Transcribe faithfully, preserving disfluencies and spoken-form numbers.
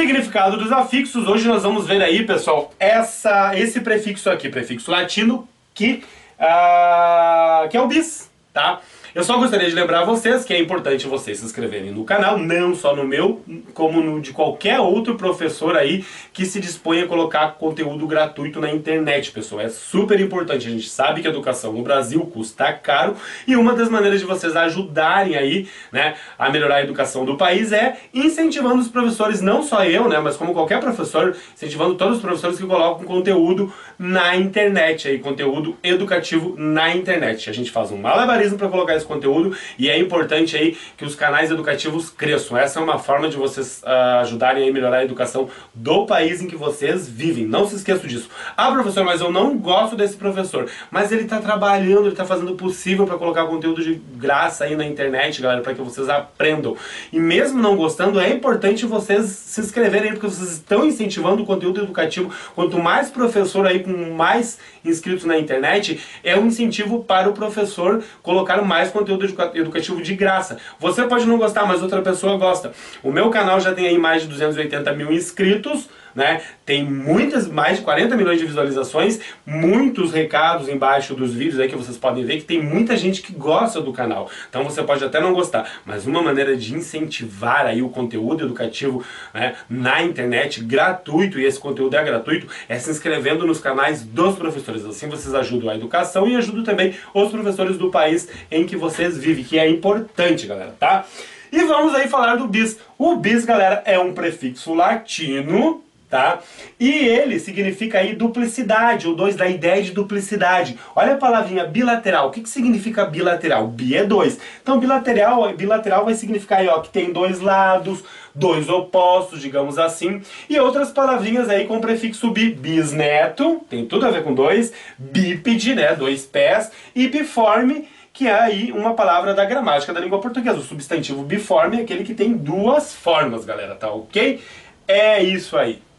significado dos afixos, hoje nós vamos ver aí, pessoal, essa, esse prefixo aqui, prefixo latino, que, uh, que é o bis, tá? Eu só gostaria de lembrar a vocês que é importante vocês se inscreverem no canal, não só no meu, como no de qualquer outro professor aí que se dispõe a colocar conteúdo gratuito na internet, pessoal. É super importante, a gente sabe que a educação no Brasil custa caro e uma das maneiras de vocês ajudarem aí, né, a melhorar a educação do país é incentivando os professores, não só eu, né, mas como qualquer professor, incentivando todos os professores que colocam conteúdo na internet, aí, conteúdo educativo na internet. A gente faz um malabarismo para colocar esse conteúdo e é importante aí que os canais educativos cresçam. Essa é uma forma de vocês uh, ajudarem a melhorar a educação do país em que vocês vivem. Não se esqueçam disso. Ah, professor, mas eu não gosto desse professor. Mas ele está trabalhando, ele está fazendo o possível para colocar conteúdo de graça aí na internet, galera, para que vocês aprendam. E mesmo não gostando, é importante vocês se inscreverem aí, porque vocês estão incentivando o conteúdo educativo. Quanto mais professor aí com mais inscritos na internet, é um incentivo para o professor colocar mais conteúdo educativo de graça. Você pode não gostar, mas outra pessoa gosta. O meu canal já tem aí mais de duzentos e oitenta mil inscritos, né? Tem muitas, mais de quarenta milhões de visualizações, muitos recados embaixo dos vídeos aí que vocês podem ver que tem muita gente que gosta do canal. Então você pode até não gostar, mas uma maneira de incentivar aí o conteúdo educativo, né, na internet gratuito, e esse conteúdo é gratuito, é se inscrevendo nos canais dos professores. Assim vocês ajudam a educação e ajudam também os professores do país em que vocês vivem, que é importante, galera, tá? E vamos aí falar do bis. O bis, galera, é um prefixo latino, tá? E ele significa aí duplicidade, ou dois, da ideia de duplicidade. Olha a palavrinha bilateral. O que que significa bilateral? Bi é dois. Então bilateral, bilateral vai significar aí, ó, que tem dois lados, dois opostos, digamos assim. E outras palavrinhas aí com prefixo bi. Bisneto, tem tudo a ver com dois. Bípede, né, dois pés. E biforme, que é aí uma palavra da gramática da língua portuguesa. O substantivo biforme é aquele que tem duas formas, galera, tá ok? É isso aí.